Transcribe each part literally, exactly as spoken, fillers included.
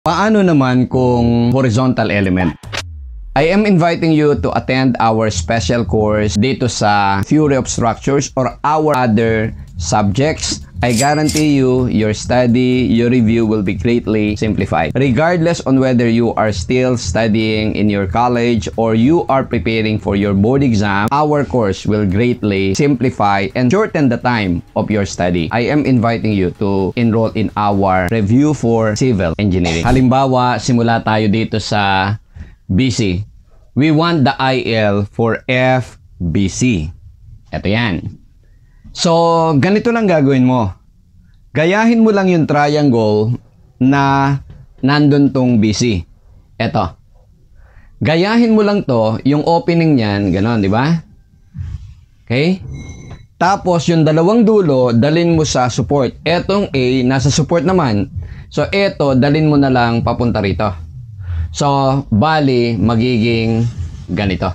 Paano naman kung horizontal element? I am inviting you to attend our special course dito sa Theory of Structures or our other subjects. I guarantee you, your study, your review will be greatly simplified. Regardless on whether you are still studying in your college or you are preparing for your board exam, our course will greatly simplify and shorten the time of your study. I am inviting you to enroll in our review for civil engineering. Halimbawa, simula tayo dito sa B C. We want the I L for F B C. Ito yan. So, ganito lang gagawin mo. Gayahin mo lang yung triangle na nandun tong B C. Ito. Gayahin mo lang to, yung opening niyan, ganon, di ba? Okay? Tapos, yung dalawang dulo, dalin mo sa support. Etong A, nasa support naman. So, eto, dalin mo na lang papunta rito. So, bali, magiging ganito.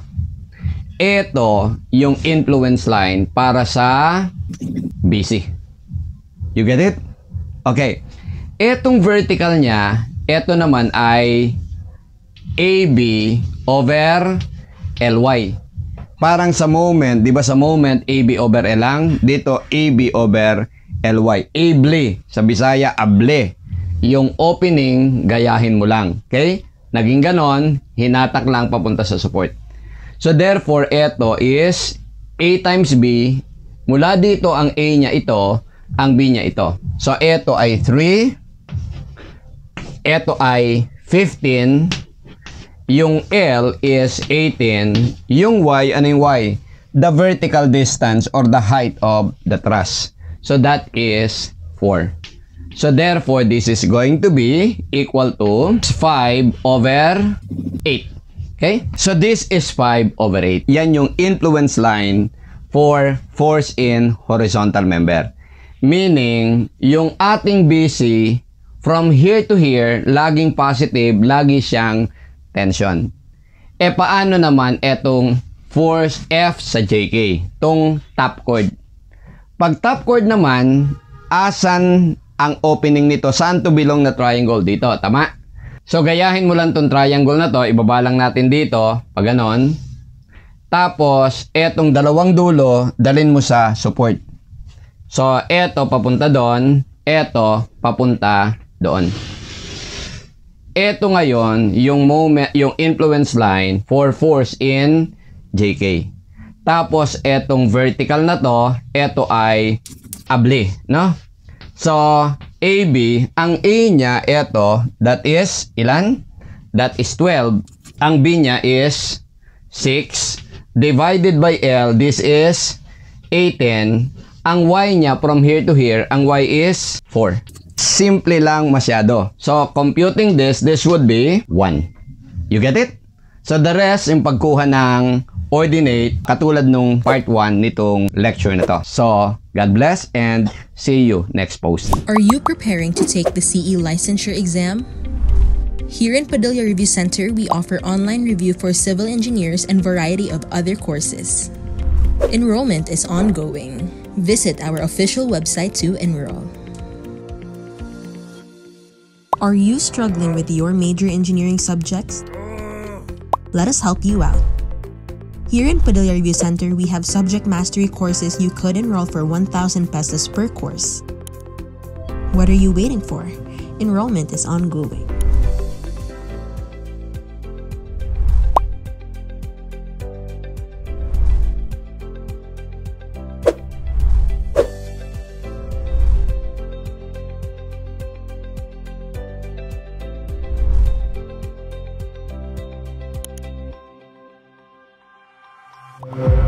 Ito yung influence line para sa B C. You get it? Okay. Etong vertical niya, ito naman ay A B over L Y. Parang sa moment, di ba sa moment, A B over L lang. Dito, A B over L Y. Able. Sa Bisaya, able. Yung opening, gayahin mo lang. Okay? Naging ganon, hinatak lang papunta sa support. So therefore, ito is A times B. Mula dito ang A niya ito, ang B niya ito. So ito ay three. Ito ay fifteen. Yung L is eighteen. Yung Y, ano yung Y? The vertical distance or the height of the truss. So that is four. So therefore, this is going to be equal to five over eight. Okay? So this is five over eight. Yan yung influence line for force in horizontal member. Meaning, yung ating B C, from here to here, laging positive, lagi siyang tension. E paano naman etong force F sa J K? Tong top chord. Pag top chord naman, asan ang opening nito? Saan to belong na triangle? Dito, tama? So, gayahin mo lang tong triangle na to. Ibaba lang natin dito. Pag ganon. Tapos, etong dalawang dulo, dalin mo sa support. So, eto papunta doon. Eto papunta doon. Eto ngayon, yung moment, yung influence line for force in J K. Tapos, etong vertical na to, eto ay able, no? So, A B, ang A niya, eto, that is, ilan? That is twelve. Ang B niya is six. Divided by L, this is eighteen. Ang Y niya, from here to here, ang Y is four. Simple lang masyado. So, computing this, this would be one. You get it? So, the rest, yung pagkuha ng ordinate, katulad nung part one nitong lecture na to. So, God bless and see you next post. Are you preparing to take the C E licensure exam? Here in Padilla Review Center, we offer online review for civil engineers and variety of other courses. Enrollment is ongoing. Visit our official website to enroll. Are you struggling with your major engineering subjects? Let us help you out. Here in Padilla Review Center, we have subject mastery courses you could enroll for one thousand pesos per course. What are you waiting for? Enrollment is ongoing. You